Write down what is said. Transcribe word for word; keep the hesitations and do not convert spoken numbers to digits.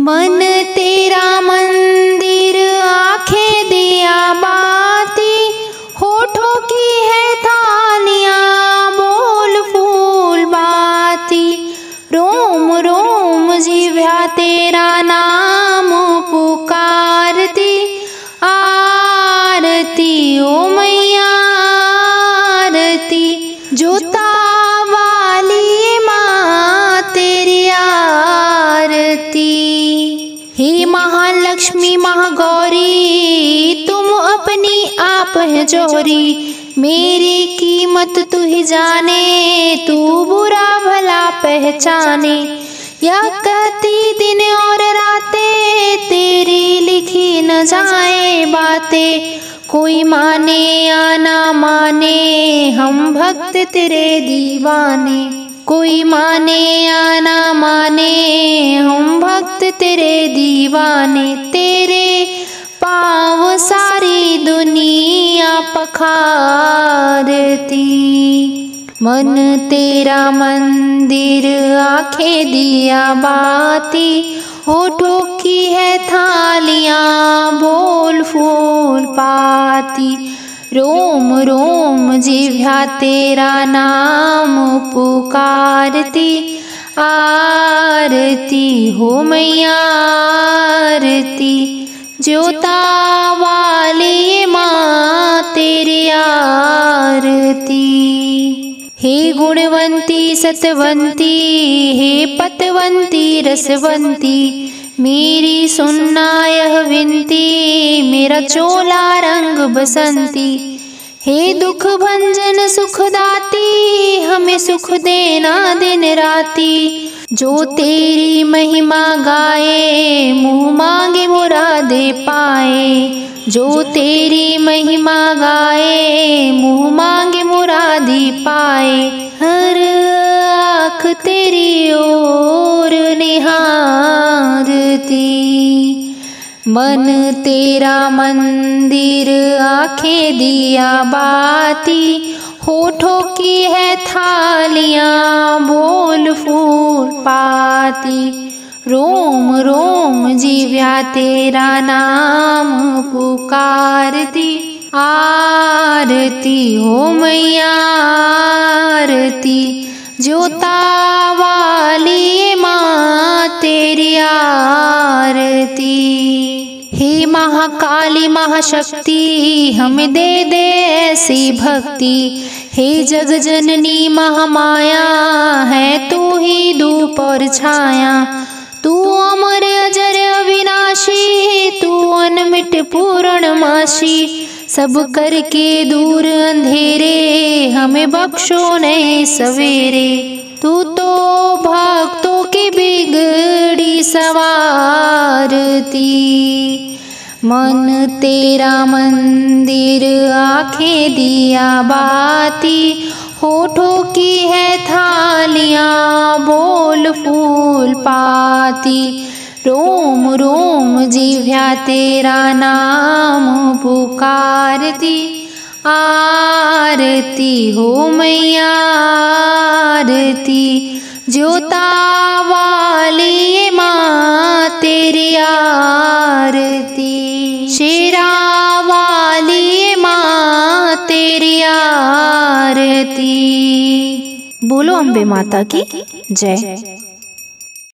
मन तेरा मंदिर आंखें दिया बाती, होठों की है थालियाँ बोल फूल बाती। रोम रोम जिह्वा तेरा नाम पुकारती, आरती ओ मैया आरती। जोता वाली माँ तेरी आरती। हे महालक्ष्मी महागौरी तुम अपनी आप है जोरी, मेरी कीमत तू ही जाने, तू बुरा भला पहचाने। या कहती दिन और रातें तेरी लिखी न जाए बातें, कोई माने या ना माने हम भक्त तेरे दीवाने। कोई माने या ना माने हम भक्त तेरे दीवाने। तेरे पाँव सारी दुनिया पखारती, मन तेरा मंदिर आंखें दिया बाती, होठों की है थालियाँ बोल फूल पाती। रोम रोम जिह्वा तेरा नाम पुकारती, आरती हो मैया आरती। ज्योता वाली माँ तेरी आरती। हे गुणवंती सतवंती, हे पतवंती रसवंती, मेरी सुनना यह विनती, मेरा चोला रंग बसंती। हे दुख भंजन सुखदाती, हमें सुख देना दिन राती। जो तेरी महिमा गाए मुँह मांगे मुरादे पाए। जो तेरी महिमा गाए मुँह मांगे मुरादी पाए। हर आँख तेरी ओर निहारती, मन तेरा मंदिर आंखें दिया बाती, होठों की है थालियाँ बोल फूल पाती। रोम रोम जिह्वा तेरा नाम पुकारती, आरती हो मैया आरती। ज्योता वाली माँ तेरी आरती। हे महाकाली महाशक्ति हमें दे दे ऐसी भक्ति। हे जग जननी महामाया है तू ही धूप और छाया। तू अमर अजर अविनाशी, तू अनमिट पूर्णमासी। सब करके दूर अंधेरे हमें बख्शो नए सवेरे। तू तो भक्तों की बिगड़ी सवारती, मन तेरा मंदिर आंखें दिया बाती, होठों की है थालियाँ बोल फूल पाती। रोम रोम जिह्वा तेरा नाम पुकारती, आरती हो मैया आरती। ज्योता वाली माँ तेरी आरती। शेरा वाली माँ तेरी आरती। बोलो अम्बे माता की जय।